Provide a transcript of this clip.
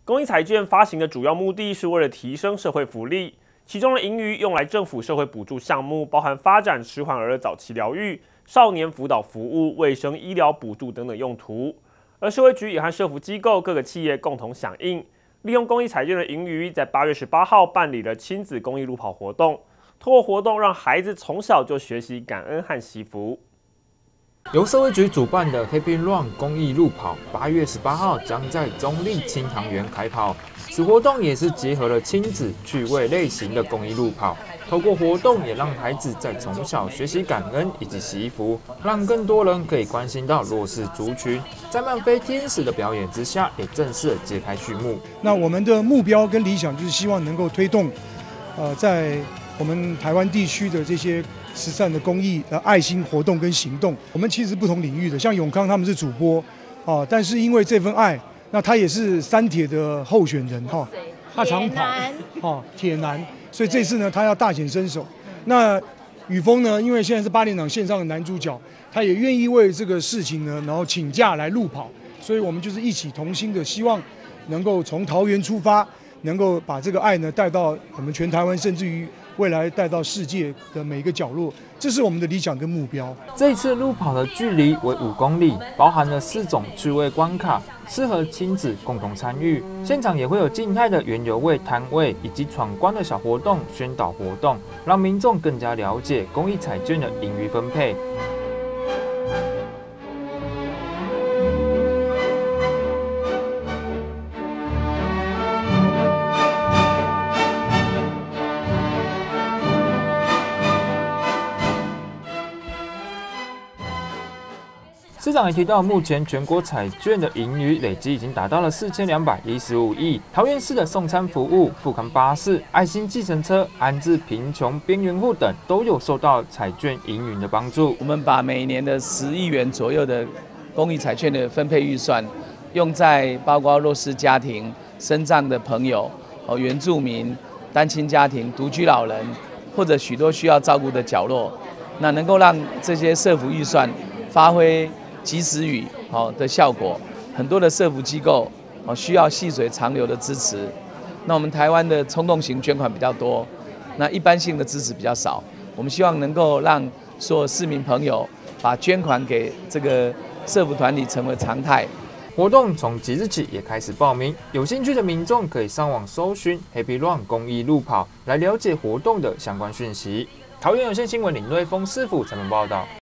公益彩券发行的主要目的是为了提升社会福利，其中的盈余用来政府社会补助项目，包含发展迟缓儿早期疗愈、少年辅导服务、卫生医疗补助等等用途。而社会局也和社福机构各个企业共同响应，利用公益彩券的盈余，在8月18号办理了亲子公益路跑活动，透过活动让孩子从小就学习感恩和惜福。 由社会局主办的 Happy Run 公益路跑，8月18号将在中立清塘园开跑。此活动也是结合了亲子趣味类型的公益路跑，透过活动也让孩子在从小学习感恩以及惜福，让更多人可以关心到弱势族群。在漫飞天使的表演之下，也正式揭开序幕。 那我们的目标跟理想就是希望能够推动，在我们台湾地区的这些慈善的公益爱心活动跟行动，我们其实不同领域的，像永康他们是主播，但是因为这份爱，那他也是三铁的候选人哈，他常跑，铁男，所以这次呢他要大显身手。那宇峰呢，因为现在是8连长线上的男主角，他也愿意为这个事情呢，然后请假来路跑，所以我们就是一起同心的，希望能够从桃园出发，能够把这个爱呢带到我们全台湾，甚至于未来带到世界的每一个角落，这是我们的理想跟目标。 这一次路跑的距离为5公里，包含了4种趣味关卡，适合亲子共同参与。现场也会有静态的园游会摊位以及闯关的小活动、宣导活动，让民众更加了解公益彩券的盈余分配。市长也提到，目前全国彩券的盈余累计已经达到了4215亿。桃园市的送餐服务、复康巴士、爱心计程车、安置贫穷边缘户等，都有受到彩券盈余的帮助。 我们把每年的10亿元左右的公益彩券的分配预算，用在包括弱势家庭、身障的朋友、原住民、单亲家庭、独居老人，或者许多需要照顾的角落，那能够让这些社福预算发挥及时雨的效果，很多的社福机构需要细水长流的支持。那我们台湾的冲动型捐款比较多，那一般性的支持比较少。我们希望能够让所有市民朋友把捐款给这个社福团体成为常态。 活动从即日起也开始报名，有兴趣的民众可以上网搜寻 Happy Run 公益路跑来了解活动的相关讯息。桃园有线新闻林瑞峰师傅采访报道。